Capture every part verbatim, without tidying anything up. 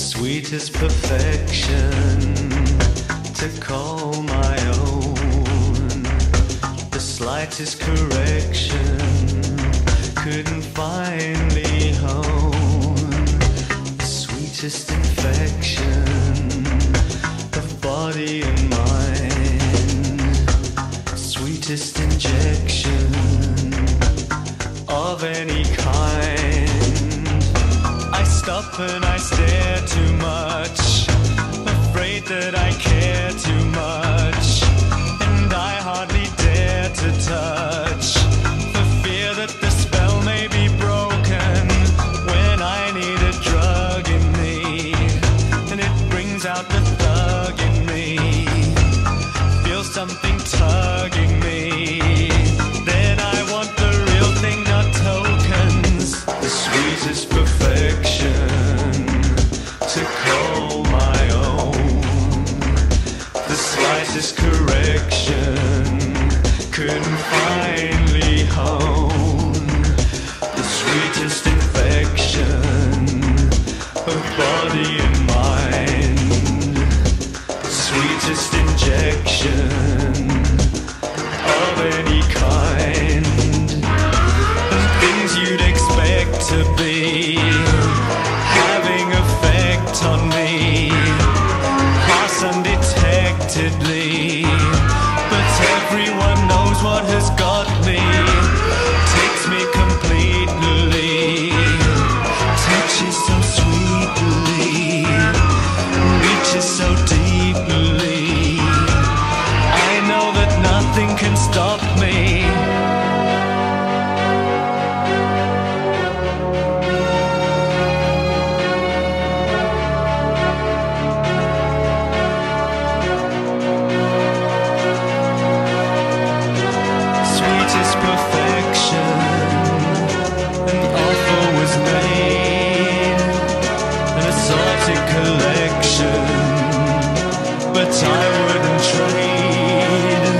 sweetest perfection to call my own. The slightest correction couldn't finally hone. The sweetest infection of body and mind. Sweetest injection of any kind. I stop and I stare too much, afraid that I care too much, and I hardly dare to touch, for fear that the spell may be broken when I need a drug in me, and it brings out the thug in me, feel something tugging me, then I want the real thing, not tokens, the sweetest perfection to call my own. The slightest correction couldn't finally hone. The sweetest infection of body and mind. Sweetest injection of any kind. The things you'd expect to be having effect on me, pass undetectedly, but everyone knows what has got me, takes me completely, touches so sweetly, reaches so deeply, I know that nothing can stop me. Collection, but I wouldn't trade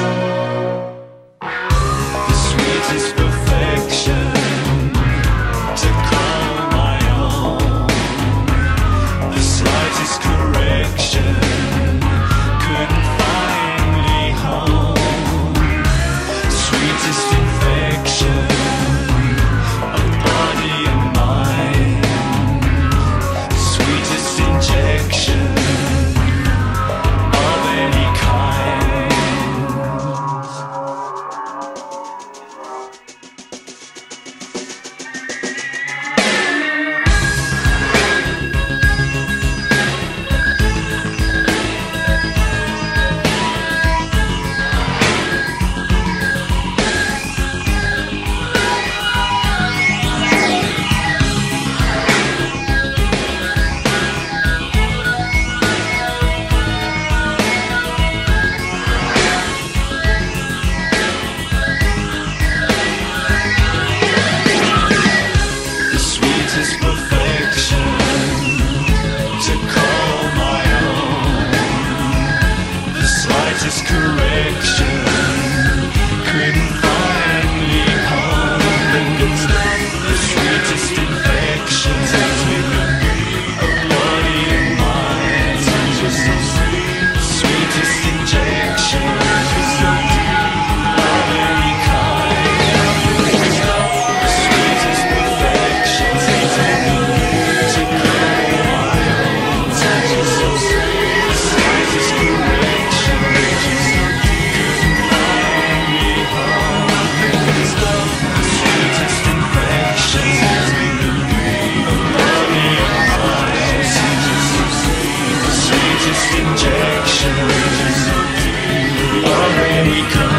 the sweetest perfection to call my own. The slightest correction couldn't finally hone. Sweetest infection of body and mind. Sweetest injection of any kind. Correction couldn't finally hone. The sweetest infection of body and mind. Sweetest injection of any kind. The sweetest perfection to call my own. The slightest correction injection of any kind.